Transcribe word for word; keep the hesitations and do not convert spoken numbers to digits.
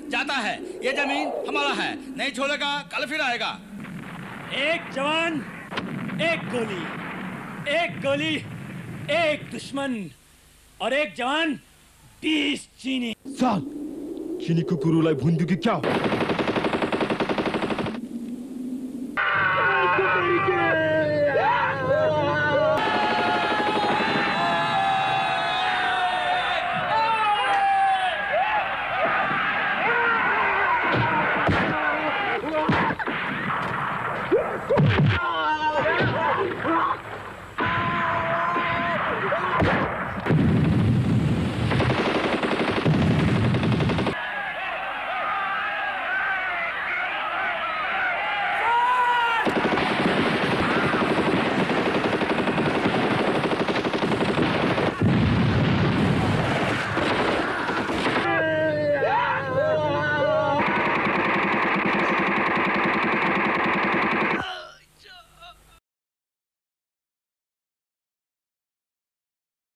जाता है। ये जमीन हमारा है, नहीं छोड़ेगा कल फिर आएगा। एक जवान एक गोली, एक गोली एक दुश्मन, और एक जवान बीस चीनी। साल चीनी कुकुरुलाई भुन्दियो कि क्या?